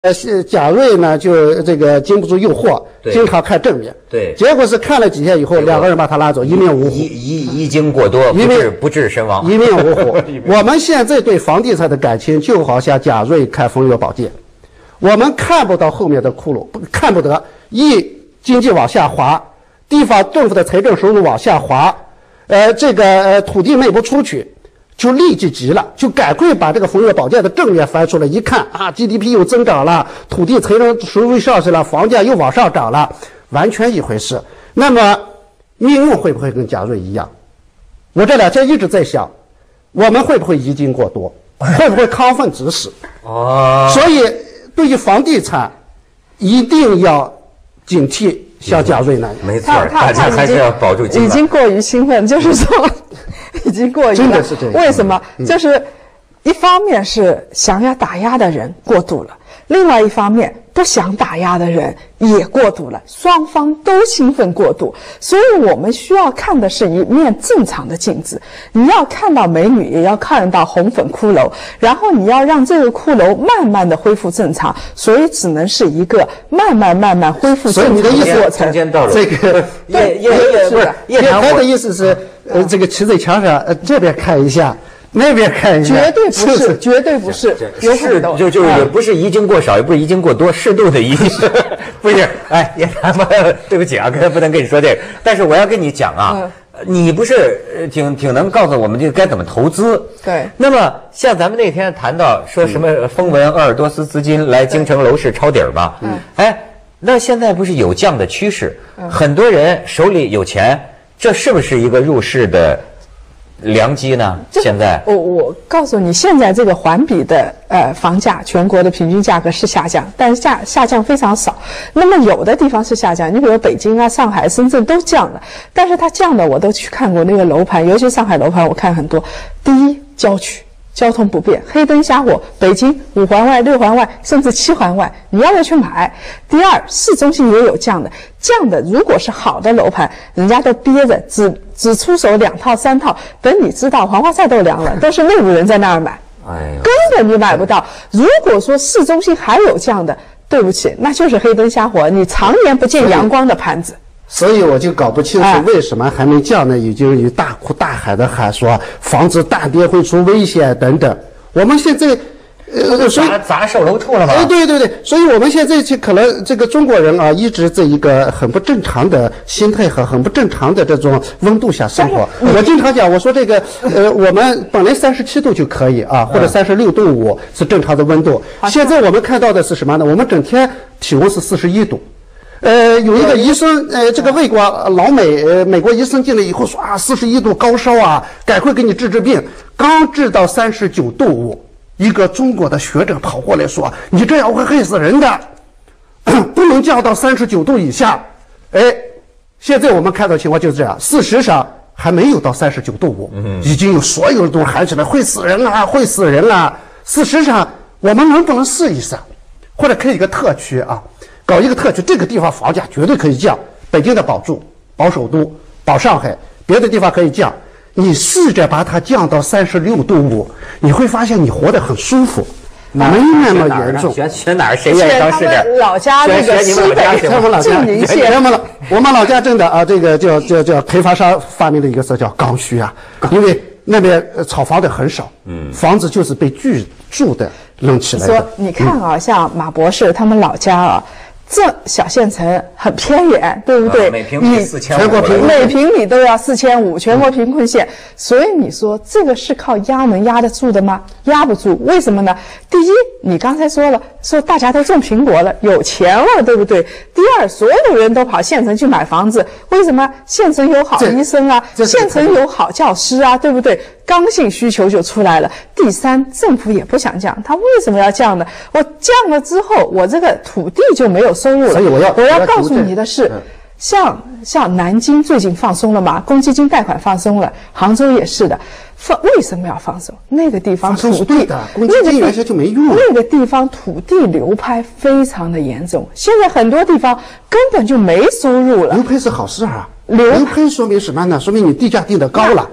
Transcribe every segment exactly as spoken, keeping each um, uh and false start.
呃，贾瑞呢，就这个经不住诱惑，经常看正面。 对， 结果是看了几天以后，两个人把他拉走，一命呜呼。 一一一经过多，不治不治身亡， 一命呜呼。我们现在对房地产的感情，就好像贾瑞看风月宝鉴，我们看不到后面的窟窿，看不得。一经济往下滑，地方政府的财政收入往下滑，呃，这个呃土地卖不出去。就立即急了，就赶快把这个风月宝鉴的正面翻出来，一看啊 ，G D P 又增长了，土地财政收入上去了，房价又往上涨了，完全一回事。那么命运会不会跟贾瑞一样？我这两天一直在想，我们会不会遗精过多，会不会亢奋指使？哦，所以对于房地产，一定要警惕像贾瑞那样。 没错，大家还是要保住精。 已经过于兴奋，就是说。已经过于了， 真的是这样。 为什么？嗯、就是一方面是想要打压的人过度了，另外一方面不想打压的人也过度了，双方都兴奋过度。所以我们需要看的是一面正常的镜子。你要看到美女，也要看到红粉骷髅，然后你要让这个骷髅慢慢的恢复正常。所以只能是一个慢慢慢慢恢复正常的过程。 这个对， 叶叶不是叶檀的意思是。呃，这个骑在墙上，呃，这边看一下，那边看一下， 绝对不是，绝对不是， 有是就就也不是遗精过少，也不是遗精过多，适度的遗精，不是。哎，叶檀吧，对不起啊，刚才不能跟你说这个，但是我要跟你讲啊，你不是挺挺能告诉我们这个该怎么投资？ 对。 那么像咱们那天谈到说什么风闻鄂尔多斯资金来京城楼市抄底儿吧？嗯。哎，那现在不是有降的趋势，很多人手里有钱。这是不是一个入市的良机呢？现在我我告诉你，现在这个环比的呃房价，全国的平均价格是下降，但是下下降非常少。那么有的地方是下降，你比如北京啊、上海、深圳都降了，但是它降的我都去看过那个楼盘，尤其上海楼盘我看很多。第一，郊区。交通不便，黑灯瞎火，北京五环外、六环外，甚至七环外，你要不要去买？第二，市中心也有降的，降的如果是好的楼盘，人家都憋着，只只出手两套三套，等你知道黄花菜都凉了，都是内部人在那儿买，哎，根本你买不到。如果说市中心还有降的，对不起，那就是黑灯瞎火，你常年不见阳光的盘子。 所以我就搞不清楚为什么还没降呢？已经有大哭大喊的喊说防止大跌会出危险等等。我们现在， 呃，所以砸砸售楼处了吗？ 哎，对对对，所以我们现在可能这个中国人啊，一直在一个很不正常的心态和很不正常的这种温度下生活。我经常讲，我说这个呃，我们本来三十七度就可以啊，或者三十六度五是正常的温度。现在我们看到的是什么呢？我们整天体温是四十一度。呃，有一个医生，呃，这个外国老美，呃，美国医生进来以后说啊，四十一度高烧啊，赶快给你治治病。刚治到三十九度五，一个中国的学者跑过来说，你这样会害死人的，不能降到三十九度以下。哎，现在我们看到情况就是这样，事实上还没有到三十九度五，已经有所有人都喊起来会死人啊，会死人啊。事实上，我们能不能试一试，或者开一个特区啊？搞一个特区，这个地方房价绝对可以降，北京的保住，保首都，保上海，别的地方可以降。你试着把它降到三十六度五，你会发现你活得很舒服，没那么严重。 选选哪儿？谁愿意当试点？ 老家那个西北晋宁县， 我们老我们老家真的啊，这个叫叫叫开发商发明的一个词叫刚需啊，因为那边炒房的很少，嗯，房子就是被居住的弄起来的。 说你看啊，像马博士他们老家啊。这小县城很偏远，对不对？ 每平米四千五， 全国平每平米都要四千五，全国贫困县。所以你说这个是靠压能压得住的吗？压不住，为什么呢？第一，你刚才说了，说大家都种苹果了，有钱了，对不对？第二，所有人都跑县城去买房子，为什么？县城有好医生啊，县城有好教师啊，对不对？刚性需求就出来了。第三，政府也不想降，他为什么要降呢？我降了之后，我这个土地就没有收入了。 所以我要我要告诉你的是，嗯、像像南京最近放松了嘛，公积金贷款放松了，杭州也是的。放为什么要放松？那个地方土地的公积金原先就没用， 那个地方土地流拍非常的严重，现在很多地方根本就没收入了。 流拍是好事啊，流拍说明什么呢？说明你地价定得高了。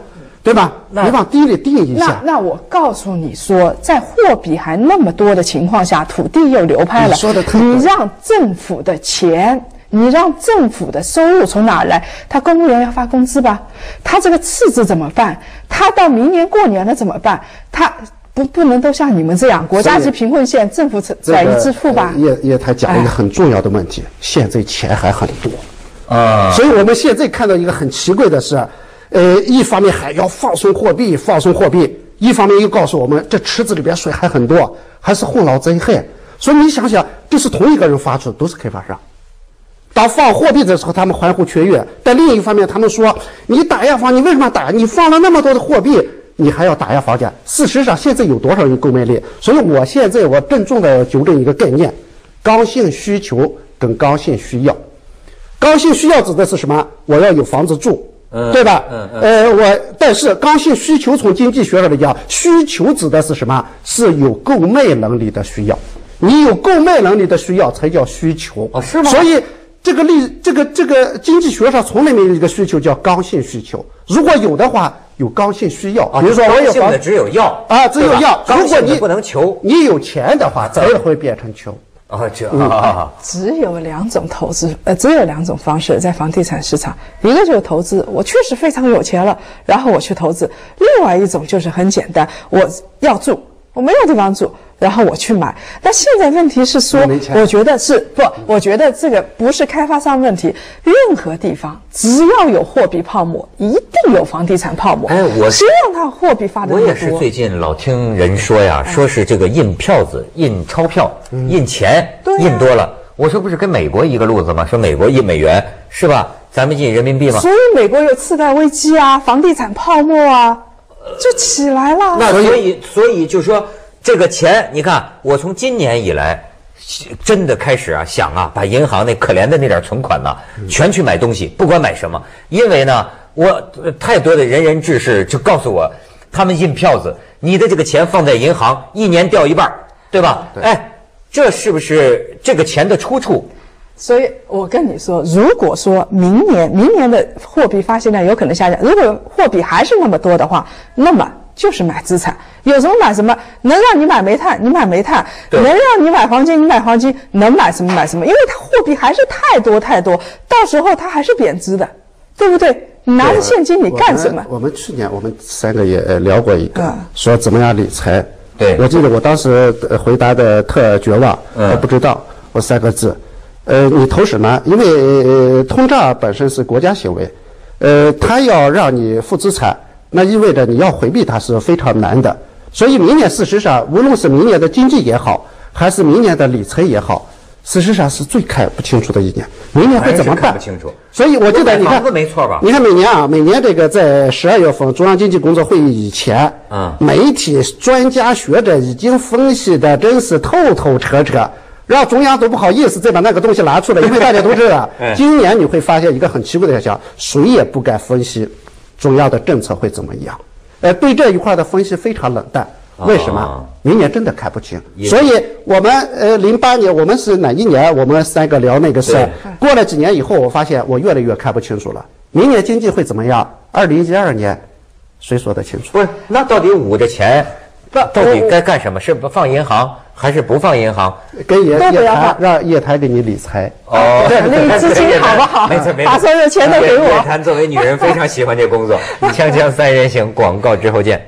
对吧？你往低里定一下。 那那我告诉你说，在货币还那么多的情况下，土地又流拍了， 你说的太对， 你让政府的钱。你让政府的收入从哪儿来？他公务员要发工资吧？他这个赤字怎么办？他到明年过年了怎么办？他不不能都像你们这样，国家级贫困县政府载入支付吧？ 叶叶台讲了一个很重要的问题，哎、现在钱还很多啊， 所以我们现在看到一个很奇怪的是，呃，一方面还要放松货币，放松货币，一方面又告诉我们这池子里边水还很多，还是洪涝灾害。所以你想想，这是同一个人发出，都是开发商。当放货币的时候，他们欢呼雀跃；但另一方面，他们说你打压房，你为什么打？你放了那么多的货币，你还要打压房价？事实上，现在有多少人购买力？所以我现在我郑重的纠正一个概念：刚性需求跟刚性需要。刚性需要指的是什么？我要有房子住， 嗯、 对吧？ 嗯嗯、 呃，我但是刚性需求从经济学上来讲，需求指的是什么？是有购买能力的需要。你有购买能力的需要才叫需求。 哦，是吗？ 所以。这个例，这个这个经济学上从来没有一个需求叫刚性需求，如果有的话，有刚性需要。比如说我有房的只有要啊，只有要。 如果你不能求， 你有钱的话，才会变成求。 啊，这啊， 只有两种投资，呃，只有两种方式在房地产市场，一个就是投资，我确实非常有钱了，然后我去投资；另外一种就是很简单，我要住，我没有地方住。然后我去买，但现在问题是说，我觉得是不，我觉得这个不是开发商问题，任何地方只要有货币泡沫，一定有房地产泡沫。 哎，我谁让它货币发的那么多？ 我也是最近老听人说呀，说是这个印票子、印钞票、嗯、印钱、 啊、 印多了。我说不是跟美国一个路子吗？说美国印美元是吧？咱们印人民币吗？ 所以美国有次贷危机啊，房地产泡沫啊，就起来了。 那所以，所以就说。这个钱，你看，我从今年以来，真的开始啊想啊，把银行那可怜的那点存款呢，全去买东西，不管买什么。因为呢，我太多的仁人志士就告诉我，他们印票子，你的这个钱放在银行，一年掉一半，对吧？ 对。 哎，这是不是这个钱的出处？ 所以我跟你说，如果说明年明年的货币发行量有可能下降，如果货币还是那么多的话，那么。就是买资产，有什么买什么，能让你买煤炭，你买煤炭；能让你买黄金，你买黄金；能买什么买什么，因为它货币还是太多太多，到时候它还是贬值的，对不对？你拿着现金你干什么？ 我们, 我们去年我们三个也聊过一个，嗯、说怎么样理财。 对， 我记得我当时回答的特绝望， 嗯、 我不知道，我三个字，呃，你投什么？因为、呃、通胀本身是国家行为，呃，它要让你负资产。那意味着你要回避它是非常难的，所以明年事实上，无论是明年的经济也好，还是明年的理财也好，事实上是最看不清楚的一年。明年会怎么办？ 看不清楚。 所以我记得你看， 没错吧？ 你看每年啊，每年这个在十二月份中央经济工作会议以前， 嗯， 媒体专家学者已经分析的真是透透彻彻。让中央都不好意思再把那个东西拿出来，因为大家都知道，今年你会发现一个很奇怪的现象，谁也不敢分析中央的政策会怎么样？呃，对这一块的分析非常冷淡。为什么？哦、明年真的看不清。所以我们呃，零八年我们是哪一年？我们三个聊那个事儿。过了几年以后，我发现我越来越看不清楚了。明年经济会怎么样？二零一二年，谁说得清楚？ 不是，那到底捂着钱，到底该干什么？是不放银行？还是不放银行？ 跟叶叶台让叶台给你理财哦， 理资金好不好？ 没错没错， 把所有钱都给我。 叶檀作为女人非常喜欢这工作。锵锵三人行，广告之后见。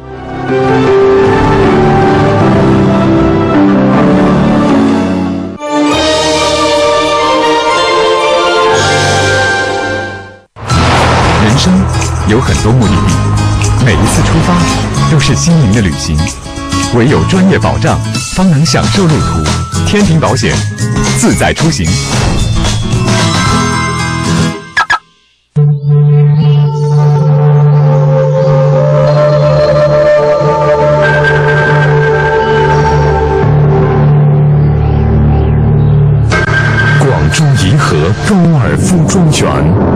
人生有很多目的地，每一次出发都是心灵的旅行。唯有专业保障，方能享受路途。天庭保险，自在出行。广州银河高尔夫庄园。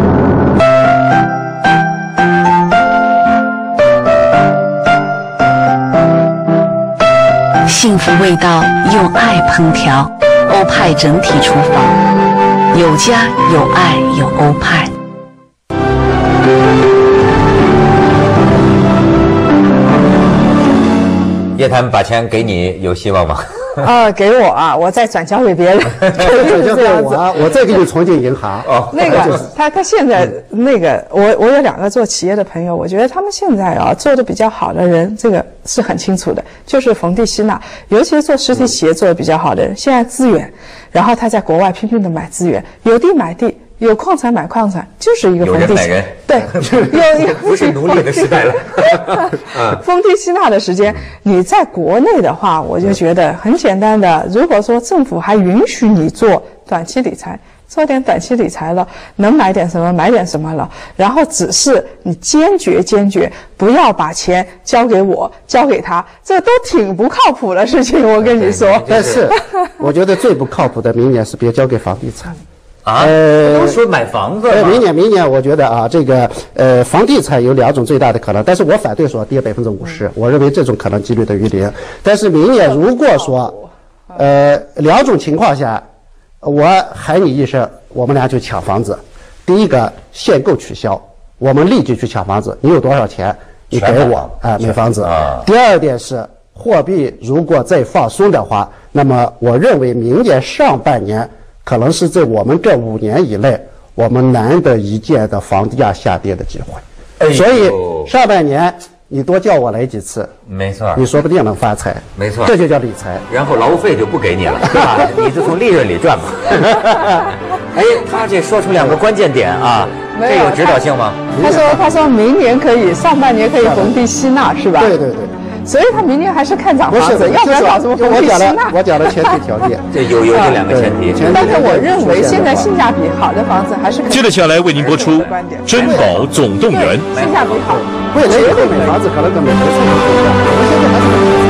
幸福味道用爱烹调，欧派整体厨房，有家有爱有欧派。 叶檀把钱给你，有希望吗？ 啊，给我啊，我再转交给别人， 转交给我，我再给你存进银行。 哦， 那个他他现在那个，我我有两个做企业的朋友，我觉得他们现在啊做的比较好的人，这个是很清楚的，就是冯蒂希纳，尤其是做实体企业做的比较好的人，现在资源，然后他在国外拼命的买资源，有地买地。有矿产买矿产，就是一个冯蒂希纳，对，有有不是奴隶的时代了。 冯蒂希纳的时间，你在国内的话，我就觉得很简单的。如果说政府还允许你做短期理财，做点短期理财了，能买点什么买点什么了，然后只是你坚决坚决不要把钱交给我，交给他，这都挺不靠谱的事情，我跟你说。 但是，我觉得最不靠谱的明年是别交给房地产。 啊，呃，都说买房子。 呃，明年明年，我觉得啊，这个呃，房地产有两种最大的可能，但是我反对说跌百分之五十，我认为这种可能几率等于零。但是明年如果说，呃，两种情况下，我喊你一声，我们俩就抢房子。第一个，限购取消，我们立即去抢房子，你有多少钱，你给我啊，买房子。第二点是，货币如果再放松的话，那么我认为明年上半年。可能是在我们这五年以内，我们难得一见的房价下跌的机会。哎、所以上半年你多叫我来几次， 没错， 你说不定能发财。 没错， 这就叫理财。 然后劳务费就不给你了，是吧？你就从利润里赚嘛。哎，他这说出两个关键点啊，这有指导性吗？ 他说，他说明年可以，上半年可以冯蒂希纳，是吧？ 对对对。 所以他明年还是看涨房子，要不然搞什么冯蒂希纳？ 我讲的前提条件， 这有有这两个前提。 但是我认为现在性价比好的房子还是可以。 接着下来为您播出《珍宝总动员》。 性价比好， 未来以后买房子可能跟买房子不一样，我们现在还是。